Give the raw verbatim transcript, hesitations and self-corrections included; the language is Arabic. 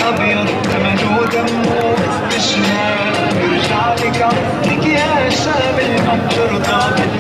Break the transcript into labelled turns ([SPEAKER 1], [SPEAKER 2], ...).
[SPEAKER 1] ابيض ثمنه دمه استشهاد، برجع لك عندك يا شامل ما بترضى